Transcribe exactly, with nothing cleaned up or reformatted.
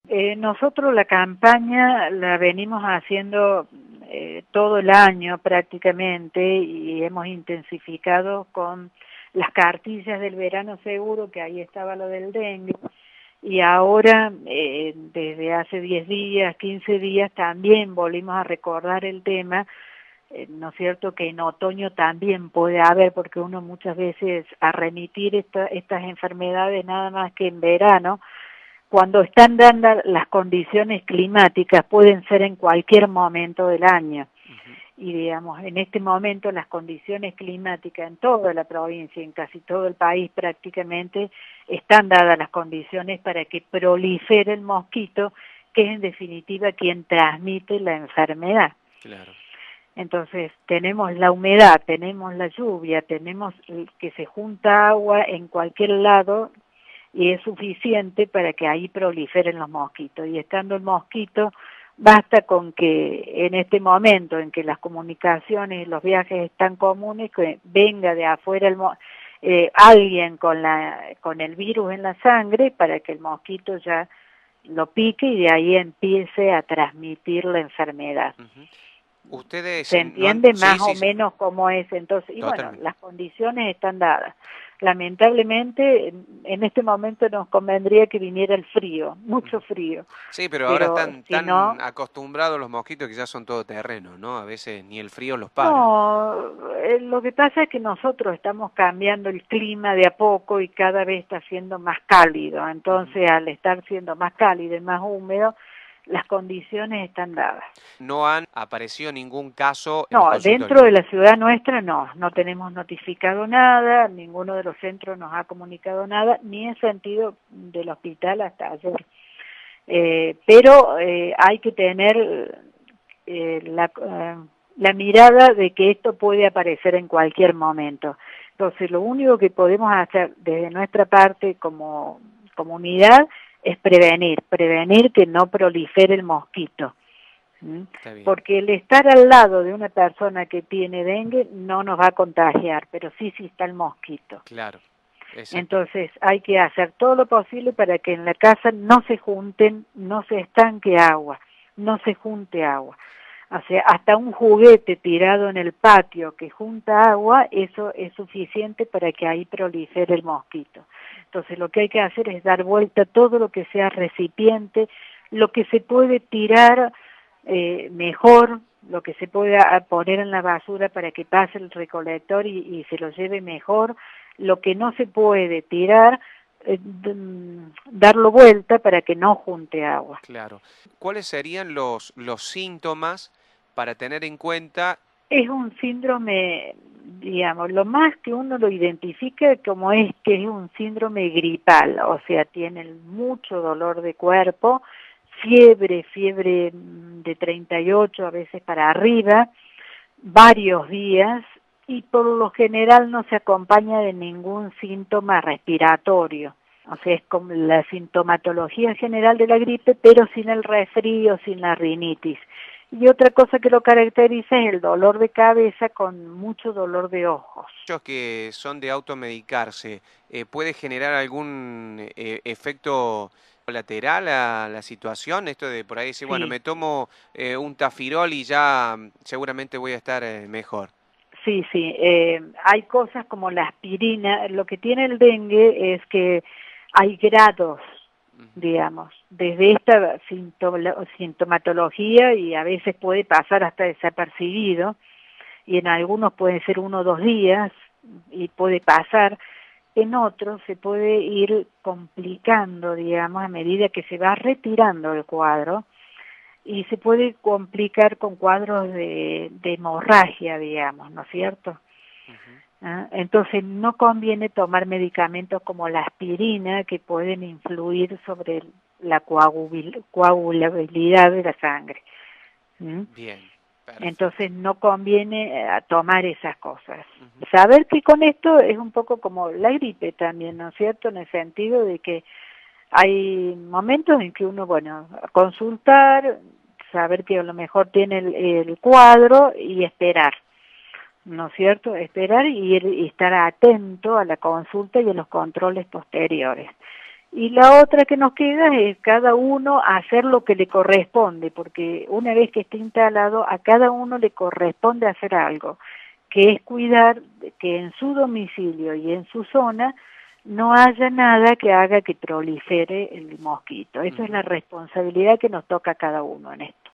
Eh, nosotros la campaña la venimos haciendo eh, todo el año prácticamente y hemos intensificado con las cartillas del verano seguro, que ahí estaba lo del dengue, y ahora eh, desde hace diez días, quince días también volvimos a recordar el tema, eh, ¿no es cierto?, que en otoño también puede haber, porque uno muchas veces a remitir esta, estas enfermedades nada más que en verano, cuando están dando las condiciones climáticas, pueden ser en cualquier momento del año. Uh-huh. Y digamos, en este momento las condiciones climáticas en toda la provincia, en casi todo el país prácticamente, están dadas las condiciones para que prolifere el mosquito, que es en definitiva quien transmite la enfermedad. Claro. Entonces, tenemos la humedad, tenemos la lluvia, tenemos que se junta agua en cualquier lado, y es suficiente para que ahí proliferen los mosquitos. Y estando el mosquito, basta con que en este momento en que las comunicaciones y los viajes están comunes, que venga de afuera el mo eh, alguien con, la, con el virus en la sangre para que el mosquito ya lo pique y de ahí empiece a transmitir la enfermedad. Uh-huh. Ustedes ¿Se entiende no han... más sí, o sí, menos cómo es? Entonces, y totalmente. bueno, las condiciones están dadas. Lamentablemente, en este momento nos convendría que viniera el frío, mucho frío. Sí, pero, pero ahora están si tan no, acostumbrados los mosquitos que ya son todoterreno, ¿no? A veces ni el frío los para. No, eh, lo que pasa es que nosotros estamos cambiando el clima de a poco y cada vez está siendo más cálido. Entonces, uh-huh. al estar siendo más cálido y más húmedo, las condiciones están dadas. ¿No han aparecido ningún caso en No, los consultorios? dentro de la ciudad nuestra no, no tenemos notificado nada, ninguno de los centros nos ha comunicado nada, ni en sentido del hospital hasta ayer. Eh, pero eh, hay que tener eh, la, eh, la mirada de que esto puede aparecer en cualquier momento. Entonces, lo único que podemos hacer desde nuestra parte como comunidad es prevenir, prevenir que no prolifere el mosquito. ¿Mm? Porque el estar al lado de una persona que tiene dengue no nos va a contagiar, pero sí si está el mosquito. Claro. Entonces hay que hacer todo lo posible para que en la casa no se junten, no se estanque agua, no se junte agua. O sea, hasta un juguete tirado en el patio que junta agua, eso es suficiente para que ahí prolifere el mosquito. Entonces lo que hay que hacer es dar vuelta todo lo que sea recipiente, lo que se puede tirar eh, mejor, lo que se pueda poner en la basura para que pase el recolector y, y se lo lleve mejor, lo que no se puede tirar, eh, darlo vuelta para que no junte agua. Claro. ¿Cuáles serían los, los síntomas para tener en cuenta? Es un síndrome, digamos, lo más que uno lo identifica como es que es un síndrome gripal, o sea, tienen mucho dolor de cuerpo, fiebre, fiebre de treinta y ocho a veces para arriba, varios días, y por lo general no se acompaña de ningún síntoma respiratorio. O sea, es como la sintomatología general de la gripe, pero sin el resfrío, sin la rinitis. Y otra cosa que lo caracteriza es el dolor de cabeza con mucho dolor de ojos. Muchos que son de automedicarse, eh, ¿puede generar algún eh, efecto colateral a la situación? Esto de por ahí decir, sí. bueno, me tomo eh, un tafirol y ya seguramente voy a estar eh, mejor. Sí, sí, eh, hay cosas como la aspirina. Lo que tiene el dengue es que hay grados, digamos, desde esta sintomatología y a veces puede pasar hasta desapercibido y en algunos pueden ser uno o dos días y puede pasar, en otros se puede ir complicando, digamos, a medida que se va retirando el cuadro y se puede complicar con cuadros de, de hemorragia, digamos, ¿no es cierto? Uh-huh. ¿Ah? Entonces no conviene tomar medicamentos como la aspirina que pueden influir sobre la coagul coagulabilidad de la sangre. ¿Mm? Bien. Perfecto. Entonces no conviene eh, tomar esas cosas. Uh-huh. Saber que con esto es un poco como la gripe también, ¿no es cierto? En el sentido de que hay momentos en que uno, bueno, consultar, saber que a lo mejor tiene el, el cuadro y esperar, ¿no es cierto? Esperar y, ir, y estar atento a la consulta y a los controles posteriores. Y la otra que nos queda es cada uno hacer lo que le corresponde, porque una vez que esté instalado, a cada uno le corresponde hacer algo, que es cuidar que en su domicilio y en su zona no haya nada que haga que prolifere el mosquito. Esa uh-huh. es la responsabilidad que nos toca a cada uno en esto.